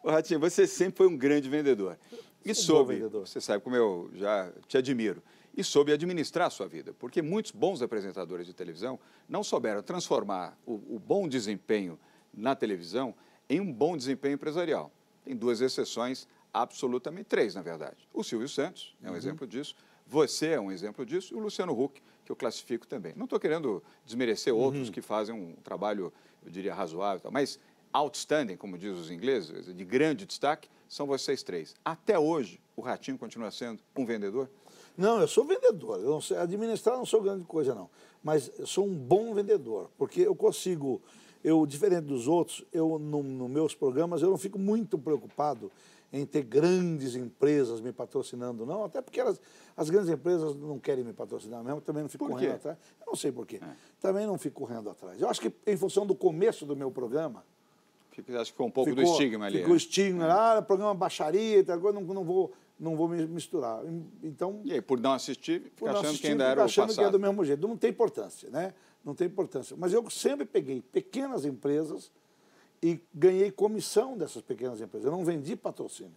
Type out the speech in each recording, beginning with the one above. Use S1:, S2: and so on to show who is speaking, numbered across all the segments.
S1: Ô, Ratinho, você sempre foi um grande vendedor. E soube,
S2: vendedor.
S1: você sabe como eu já te admiro, e soube administrar a sua vida, porque muitos bons apresentadores de televisão não souberam transformar o bom desempenho na televisão em um bom desempenho empresarial. Tem duas exceções, absolutamente três, na verdade. O Silvio Santos é um exemplo disso, você é um exemplo disso, e o Luciano Huck, que eu classifico também. Não estou querendo desmerecer outros que fazem um trabalho, eu diria, razoável, mas outstanding, como dizem os ingleses, de grande destaque, são vocês três. Até hoje, o Ratinho continua sendo um vendedor?
S2: Não, eu sou vendedor. Eu não sei, administrar não sou grande coisa, não. Mas eu sou um bom vendedor, porque eu consigo, diferente dos outros, nos meus programas, eu não fico muito preocupado em ter grandes empresas me patrocinando, não. Até porque as grandes empresas não querem me patrocinar mesmo, também não fico correndo atrás. Eu não sei por quê. Também não fico correndo atrás. Eu acho que, em função do começo do meu programa,
S1: acho que ficou um pouco do estigma ali.
S2: Ficou o estigma, programa baixaria, não vou me misturar. Então,
S1: e aí, por não assistir, fica achando que ainda era o passado.
S2: Achando que é do mesmo jeito. Não tem importância, né? Não tem importância. Mas eu sempre peguei pequenas empresas e ganhei comissão dessas pequenas empresas. Eu não vendi patrocínio.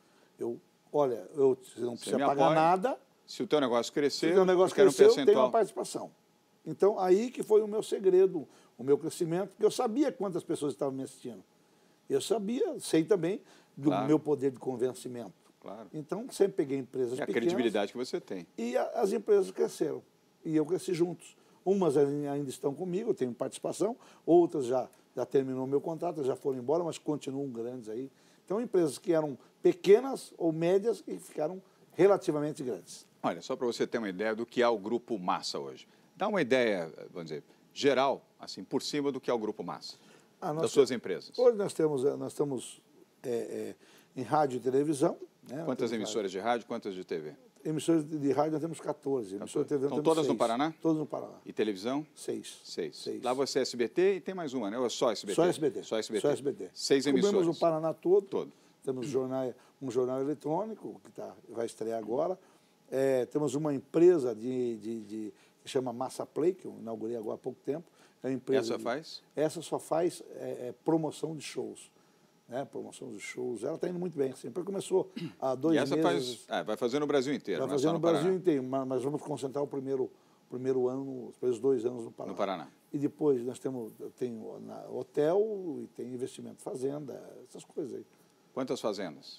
S2: Olha, você não precisa pagar nada.
S1: Se o teu negócio crescer,
S2: se o teu negócio crescer, eu tenho uma participação. Então, aí que foi o meu segredo, o meu crescimento, porque eu sabia quantas pessoas estavam me assistindo. Eu sei também do meu poder de convencimento.
S1: Claro.
S2: Então, sempre peguei empresas pequenas.
S1: A credibilidade que você tem.
S2: E as empresas cresceram. E eu cresci juntos. Umas ainda estão comigo, eu tenho participação. Outras já terminou o meu contrato, já foram embora, mas continuam grandes aí. Então, empresas que eram pequenas ou médias e ficaram relativamente grandes.
S1: Olha, só para você ter uma ideia do que é o Grupo Massa hoje. Dá uma ideia, vamos dizer, geral, assim, por cima do que é o Grupo Massa, das suas empresas.
S2: Hoje nós estamos em rádio e televisão. Né?
S1: Quantas emissoras de rádio, quantas de TV?
S2: Emissoras de rádio nós temos 14. Emissoras de televisão
S1: Estão todas
S2: 6.
S1: no Paraná?
S2: Todas no Paraná.
S1: E televisão?
S2: 6.
S1: 6. Lá você é SBT e tem mais uma, né? Ou é só SBT?
S2: Só SBT.
S1: Só SBT.
S2: Só SBT.
S1: 6 emissoras.
S2: Cobrimos o Paraná todo.
S1: Todo.
S2: Temos um jornal eletrônico, que vai estrear agora. Temos uma empresa que chama Massa Play, que eu inaugurei agora há pouco tempo. É uma empresa
S1: faz?
S2: Essa só faz promoção de shows. Né? Promoção de shows. Ela está indo muito bem. Sempre começou há 2 meses.
S1: Vai fazer no Brasil inteiro.
S2: Vai fazer no Brasil inteiro, mas vamos concentrar o primeiro ano, os primeiros 2 anos no Paraná.
S1: No Paraná.
S2: E depois nós tem hotel e tem investimento, fazenda, essas coisas aí.
S1: Quantas fazendas?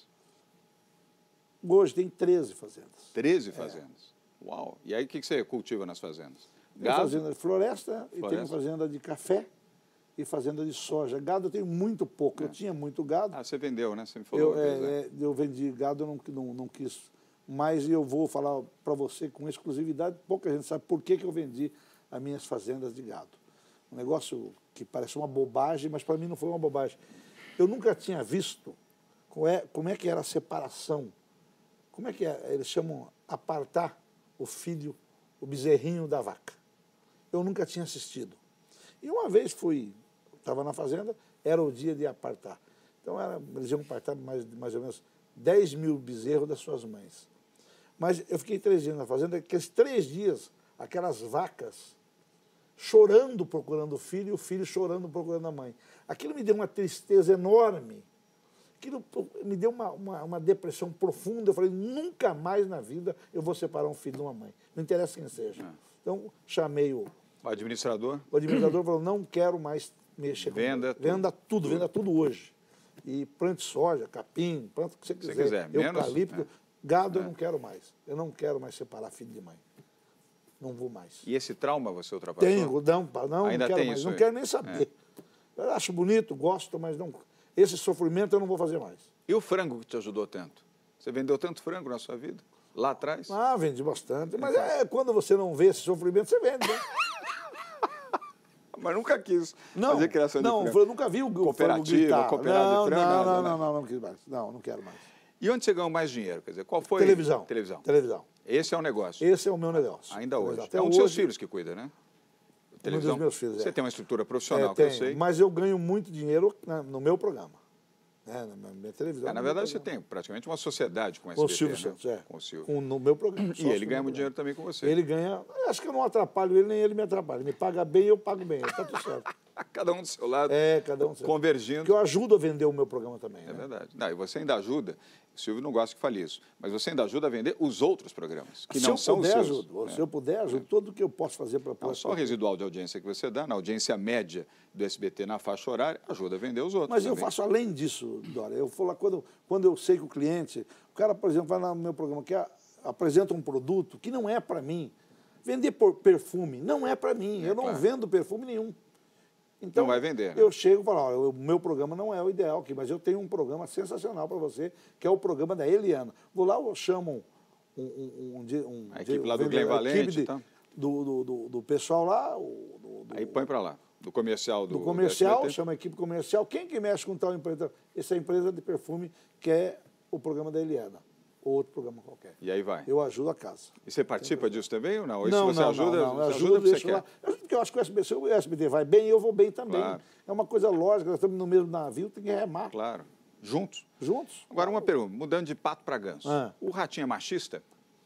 S2: Hoje tem 13 fazendas.
S1: 13 fazendas? Uau! E aí o que você cultiva nas fazendas?
S2: Tem fazenda de floresta e tem fazenda de café e fazenda de soja. Gado eu tenho muito pouco. Eu tinha muito gado.
S1: Você vendeu, né? Você me falou.
S2: Eu vendi gado, eu não quis mais, e eu vou falar para você com exclusividade, pouca gente sabe por que eu vendi as minhas fazendas de gado. Um negócio que parece uma bobagem, mas para mim não foi uma bobagem. Eu nunca tinha visto como é que era a separação. Como é que eles chamam apartar o filho, o bezerrinho da vaca. Eu nunca tinha assistido. E uma vez estava na fazenda, era o dia de apartar. Então, eles iam apartar mais ou menos 10 mil bezerros das suas mães. Mas eu fiquei 3 dias na fazenda, aqueles 3 dias, aquelas vacas chorando procurando o filho e o filho chorando procurando a mãe. Aquilo me deu uma tristeza enorme. Aquilo me deu uma depressão profunda. Eu falei, nunca mais na vida eu vou separar um filho de uma mãe. Não interessa quem seja. Então, chamei o
S1: administrador.
S2: O administrador falou, não quero mais mexer com tudo. Venda tudo hoje. E plante soja, capim, planta o que você quiser. Eucalipto. Gado eu não quero mais. Eu não quero mais separar filho de mãe. Não vou mais.
S1: E esse trauma você ultrapassou?
S2: Tenho, não
S1: ainda
S2: quero
S1: tem
S2: mais.
S1: Isso
S2: não quero nem saber. Eu acho bonito, gosto, mas não. Esse sofrimento eu não vou fazer mais.
S1: E o frango que te ajudou tanto? Você vendeu tanto frango na sua vida? Lá atrás?
S2: Vendi bastante. Mas quando você não vê esse sofrimento, você vende, né?
S1: Mas nunca quis fazer criação de frango.
S2: Eu nunca vi o
S1: cooperativa de frango?
S2: Não quis mais. Não quero mais.
S1: E onde você ganhou mais dinheiro? Quer dizer, qual foi?
S2: Televisão.
S1: Esse é o negócio?
S2: Esse é o meu negócio.
S1: Ainda hoje. É um dos seus filhos que cuida, né?
S2: Televisão. Um dos meus filhos,
S1: Você tem uma estrutura profissional, que eu sei.
S2: Mas eu ganho muito dinheiro no meu programa. Na minha televisão.
S1: Na verdade, você tem praticamente uma sociedade com o
S2: Com o
S1: SBT,
S2: Silvio
S1: né?
S2: Santos, é.
S1: Com o Silvio.
S2: No meu programa.
S1: E ele ganha muito dinheiro também com você.
S2: Ele ganha... Acho que eu não atrapalho ele, nem ele me atrapalha. Ele me paga bem, eu pago bem. Está tudo certo.
S1: Cada um do seu lado,
S2: Cada um do seu lado.
S1: convergindo.
S2: Porque eu ajudo a vender o meu programa também.
S1: É verdade. Não, e você ainda ajuda, o Silvio não gosta que fale isso, mas você ainda ajuda a vender os outros programas, que não são os seus.
S2: Se eu puder, ajudo. Tudo que eu posso fazer para...
S1: Não só o residual de audiência que você dá, na audiência média do SBT na faixa horária, ajuda a vender os outros.
S2: Mas
S1: também.
S2: eu faço além disso, Dora. Eu vou lá quando eu sei que o cliente... O cara, por exemplo, vai no meu programa que apresenta um produto que não é para mim. Vender perfume não é para mim. Eu não vendo perfume nenhum. Então,
S1: não vai vender. Né?
S2: Eu chego e falo, olha, o meu programa não é o ideal aqui, mas eu tenho um programa sensacional para você, que é o programa da Eliana. Vou lá, eu chamo
S1: a equipe lá do Glenn Valente, tá?
S2: do pessoal lá.
S1: Aí põe para lá. Do comercial
S2: do comercial, chama a equipe comercial. Quem que mexe com tal empresa? Essa empresa de perfume quer o programa da Eliana. Ou outro programa qualquer.
S1: E aí vai.
S2: Eu ajudo a casa.
S1: E você participa disso também ou não? Ou
S2: não,
S1: você ajuda,
S2: não.
S1: Você ajuda porque você quer?
S2: Lá. Porque eu acho que o SBT vai bem e eu vou bem também.
S1: Claro.
S2: É uma coisa lógica, nós estamos no mesmo navio, tem que remar.
S1: Claro. Juntos?
S2: Juntos.
S1: Agora, uma pergunta, mudando de pato para ganso. O Ratinho é machista?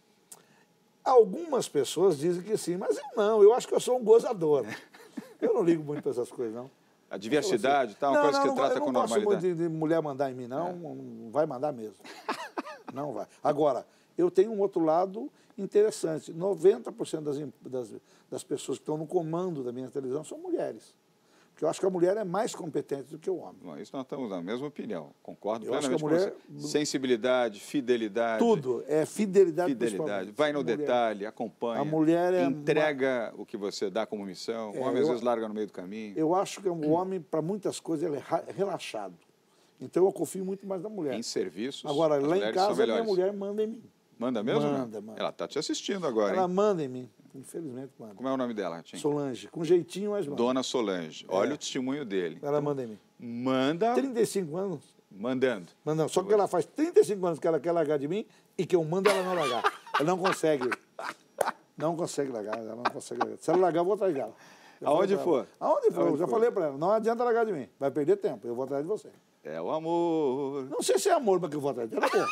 S2: Algumas pessoas dizem que sim, mas eu não. Eu acho que eu sou um gozador. Eu não ligo muito para essas coisas, não.
S1: A diversidade, tá? Uma coisa que trata com normalidade.
S2: Eu não gosto muito de mulher mandar em mim, não. Não vai mandar mesmo. Não vai. Agora, eu tenho um outro lado interessante. 90% das pessoas que estão no comando da minha televisão são mulheres. Porque eu acho que a mulher é mais competente do que o homem.
S1: Bom, isso nós estamos na mesma opinião. Concordo
S2: eu
S1: plenamente
S2: acho que a mulher,
S1: com você. Sensibilidade, fidelidade.
S2: Tudo. É fidelidade.
S1: Vai no detalhe, acompanha.
S2: A mulher
S1: entrega o que você dá como missão. O homem às vezes larga no meio do caminho.
S2: Eu acho que o homem, para muitas coisas, ele é relaxado. Então eu confio muito mais na mulher.
S1: Em serviços.
S2: Agora, lá em casa, minha mulher manda em mim.
S1: Manda mesmo?
S2: Manda.
S1: Ela está te assistindo agora,
S2: Ela
S1: hein?
S2: manda em mim. Infelizmente, manda.
S1: Como é o nome dela, Ratinho?
S2: Solange. Com jeitinho, mas manda.
S1: Dona Solange. Olha o testemunho dele.
S2: Ela manda em mim.
S1: Manda.
S2: 35 anos.
S1: Mandando.
S2: Só que ela faz 35 anos que ela quer largar de mim e que eu mando ela não largar. Ela não consegue. Não consegue largar. Ela não consegue largar. Se ela largar, eu vou atrás dela.
S1: Aonde for.
S2: Aonde for. Eu já falei para ela. Não adianta largar de mim. Vai perder tempo. Eu vou atrás de você.
S1: É o amor.
S2: Não sei se é amor, mas que eu vou atrás dela. Tá bom.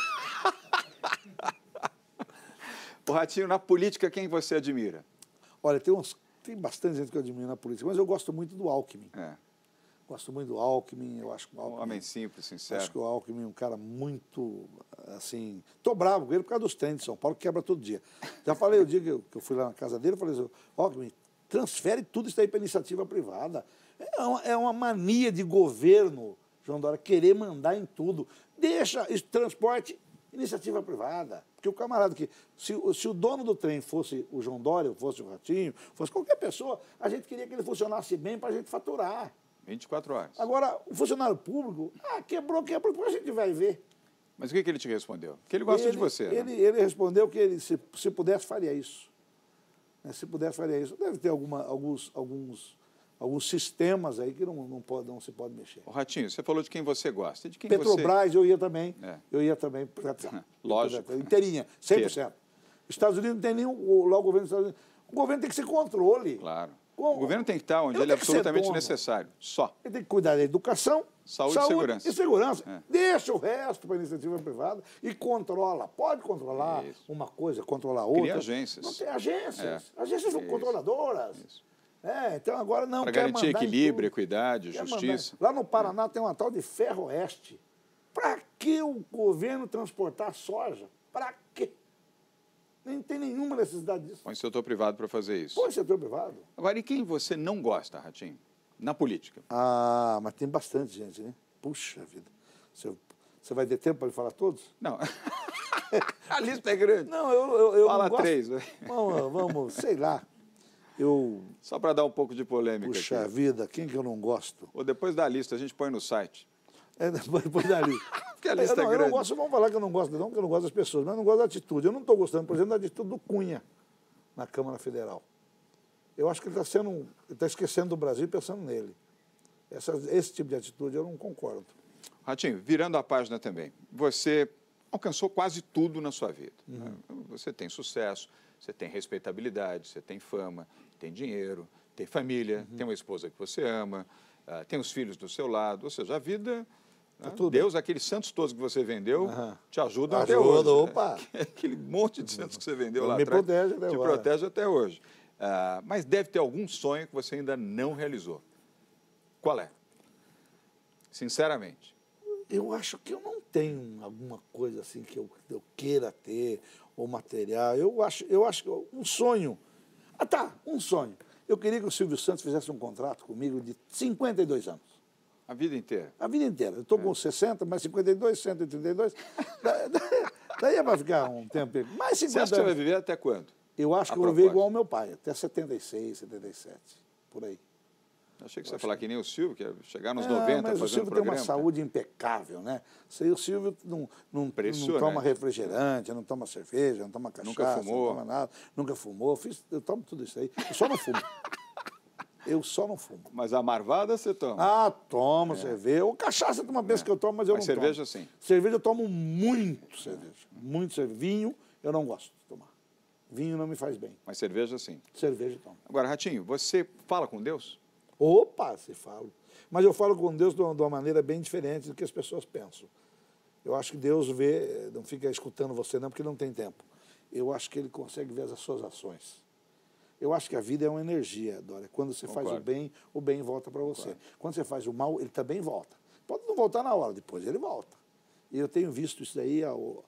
S1: O Ratinho, na política, quem você admira?
S2: Olha, tem bastante gente que eu admiro na política, mas eu gosto muito do Alckmin. Gosto muito do Alckmin, eu acho que o Alckmin...
S1: Um homem simples, sincero.
S2: Acho que o Alckmin é um cara muito, assim... Estou bravo com ele por causa dos trens de São Paulo, que quebra todo dia. Já falei o dia que eu fui lá na casa dele, eu falei assim, Alckmin, transfere tudo isso aí para iniciativa privada. É uma mania de governo, João Dória, querer mandar em tudo. Deixa esse transporte iniciativa privada. Porque o camarada que... Se o dono do trem fosse o João Dória, fosse o Ratinho, fosse qualquer pessoa, a gente queria que ele funcionasse bem para a gente faturar.
S1: 24 horas.
S2: Agora, o funcionário público, quebrou, depois a gente vai ver.
S1: Mas o que ele te respondeu? Que ele gosta de você.
S2: Ele respondeu que ele, se pudesse, faria isso. Se pudesse, faria isso. Deve ter alguns sistemas aí que não se pode mexer.
S1: O Ratinho, você falou de quem você gosta. E de quem
S2: Petrobras, eu ia também. Eu ia também.
S1: Lógico.
S2: Inteirinha, 100%. Estados Unidos não tem nenhum... Lá o governo dos Estados Unidos... O governo tem que ser controle.
S1: Claro. O governo tem que estar onde ele é absolutamente necessário. Só.
S2: Ele tem que cuidar da educação,
S1: saúde e segurança.
S2: Deixa o resto para a iniciativa privada e controla. Pode controlar uma coisa, controlar outra.
S1: Cria agências.
S2: Não tem agências. Agências são controladoras. Então agora não
S1: para garantir equilíbrio, equidade, justiça.
S2: Lá no Paraná tem uma tal de Ferroeste. Para que o governo transportar soja? Para quê? Nem tem nenhuma necessidade disso.
S1: Põe setor privado para fazer isso.
S2: Põe setor privado.
S1: Agora, e quem você não gosta, Ratinho? Na política?
S2: Mas tem bastante gente, né? Puxa vida. Você vai ter tempo para ele falar todos?
S1: Não. A lista é grande.
S2: Não, eu
S1: fala
S2: não gosto.
S1: 3.
S2: Vamos, sei lá.
S1: Só para dar um pouco de polêmica.
S2: Puxa vida, quem que eu não gosto?
S1: Ou depois da lista, a gente põe no site.
S2: Depois da lista.
S1: Porque a lista é grande.
S2: Eu não gosto, vamos falar que eu não gosto, não, que eu não gosto das pessoas, mas eu não gosto da atitude. Eu não estou gostando, por exemplo, da atitude do Cunha na Câmara Federal. Eu acho que ele está esquecendo do Brasil e pensando nele. Esse tipo de atitude eu não concordo.
S1: Ratinho, virando a página também, você alcançou quase tudo na sua vida. Né? Você tem sucesso, você tem respeitabilidade, você tem fama, tem dinheiro, tem família, tem uma esposa que você ama, tem os filhos do seu lado, ou seja, a vida Né?
S2: tudo
S1: Deus, aqueles santos todos que você vendeu, te ajudam até
S2: Ajuda,
S1: hoje.
S2: opa.
S1: Aquele monte de santos que você vendeu lá
S2: Me
S1: atrás
S2: protege até
S1: te
S2: agora.
S1: protege até hoje. Mas deve ter algum sonho que você ainda não realizou. Qual é? Sinceramente.
S2: Eu acho que eu não tenho alguma coisa assim que eu queira ter, ou material. Eu acho que um sonho. Um sonho. Eu queria que o Silvio Santos fizesse um contrato comigo de 52 anos.
S1: A vida inteira?
S2: A vida inteira. Eu estou com 60, mais 52, 132. Daí é para ficar um tempo. Mais 50
S1: Você acha que você vai viver até quando?
S2: Eu acho que eu vou viver igual ao meu pai, até 76, 77, por aí.
S1: Achei que você ia falar que nem o Silvio, que ia chegar nos 90
S2: mas
S1: fazendo
S2: o Silvio
S1: programa.
S2: tem uma saúde impecável, né? O Silvio não toma refrigerante, não toma cerveja, não toma cachaça,
S1: Nunca fumou.
S2: não toma nada, nunca fumou. Eu tomo tudo isso aí. Eu só não fumo. Eu só não fumo.
S1: Mas a marvada você toma?
S2: Tomo cerveja. Ou cachaça tem uma vez que eu tomo, mas eu não tomo.
S1: Cerveja sim?
S2: Cerveja eu tomo muito cerveja. Muito cerveja. Vinho eu não gosto de tomar. Vinho não me faz bem.
S1: Mas cerveja sim?
S2: Cerveja eu tomo.
S1: Agora, Ratinho, você fala com Deus?
S2: Opa, se falo. Mas eu falo com Deus de uma maneira bem diferente do que as pessoas pensam. Eu acho que Deus vê, não fica escutando você não, porque não tem tempo. Eu acho que Ele consegue ver as suas ações. Eu acho que a vida é uma energia, Dória. Quando você faz o bem volta para você. Quando você faz o mal, ele também volta. Pode não voltar na hora, depois ele volta. E eu tenho visto isso daí,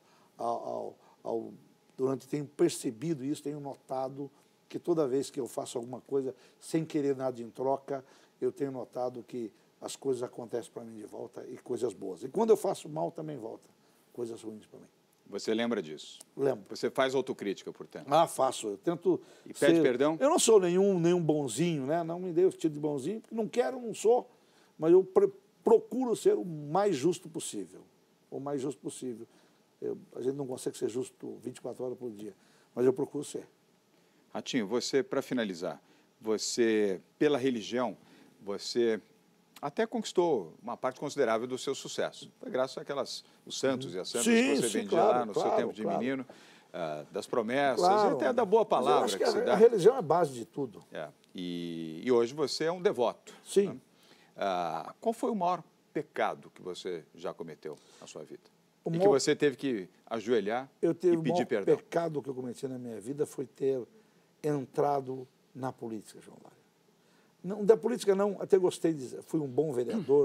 S2: tenho percebido isso, tenho notado que toda vez que eu faço alguma coisa sem querer nada em troca, eu tenho notado que as coisas acontecem para mim de volta e coisas boas. E quando eu faço mal, também volta coisas ruins para mim.
S1: Você lembra disso?
S2: Lembro.
S1: Você faz autocrítica, portanto?
S2: Faço. Eu tento.
S1: E pede perdão?
S2: Eu não sou nenhum bonzinho, né? Não me dê o título de bonzinho, porque não quero, não sou, mas eu procuro ser o mais justo possível. O mais justo possível. A gente não consegue ser justo 24 horas por dia, mas eu procuro ser.
S1: Ratinho, você, para finalizar, você, pela religião, você até conquistou uma parte considerável do seu sucesso. Foi graças os santos e as santas que você vendia lá no seu tempo de menino, das promessas e até da boa palavra
S2: acho que
S1: se dá.
S2: A religião é a base de tudo.
S1: E hoje você é um devoto.
S2: Sim.
S1: Né? Qual foi o maior pecado que você já cometeu na sua vida? Que você teve que ajoelhar e pedir perdão?
S2: O maior pecado que eu cometi na minha vida foi ter entrado na política, João Mário. Não, da política não, até gostei de dizer, fui um bom vereador,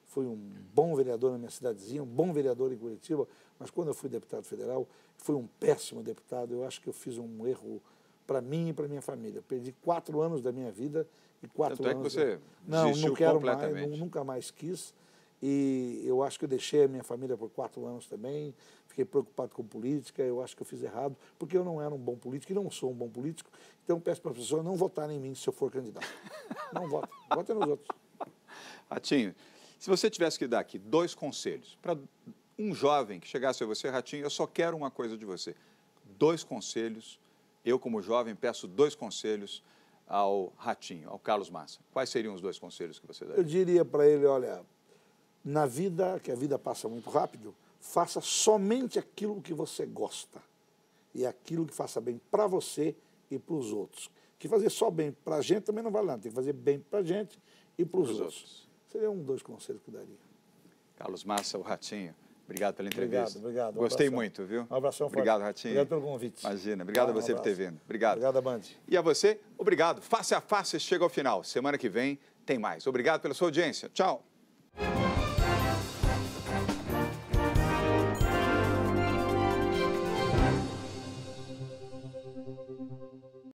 S2: na minha cidadezinha, um bom vereador em Curitiba, mas quando eu fui deputado federal, fui um péssimo deputado. Eu acho que eu fiz um erro para mim e para minha família. Eu perdi 4 anos da minha vida e 4 anos...
S1: Tanto é que você
S2: não quero
S1: completamente.
S2: Mais, nunca mais quis. E eu acho que eu deixei a minha família por 4 anos também, fiquei preocupado com política, eu acho que eu fiz errado, porque eu não era um bom político e não sou um bom político, então peço para as pessoas não votarem em mim se eu for candidato. Não votem, votem nos outros.
S1: Ratinho, se você tivesse que dar aqui 2 conselhos para um jovem que chegasse a você, Ratinho, eu só quero uma coisa de você. 2 conselhos, eu como jovem peço 2 conselhos ao Ratinho, ao Carlos Massa. Quais seriam os 2 conselhos que você daria?
S2: Eu diria para ele, olha... Na vida, que a vida passa muito rápido, faça somente aquilo que você gosta. E aquilo que faça bem para você e para os outros. Que fazer só bem para a gente também não vale nada. Tem que fazer bem para a gente e para os outros. Seriam 2 conselhos que eu daria.
S1: Carlos Massa, o Ratinho, obrigado pela entrevista.
S2: Obrigado.
S1: Gostei muito, viu?
S2: Um abração forte.
S1: Obrigado, Ratinho.
S2: Obrigado pelo convite.
S1: Imagina. Obrigado a você por ter vindo. Obrigado.
S2: Obrigado, Band.
S1: E a você, obrigado. Face a Face chega ao final. Semana que vem tem mais. Obrigado pela sua audiência. Tchau.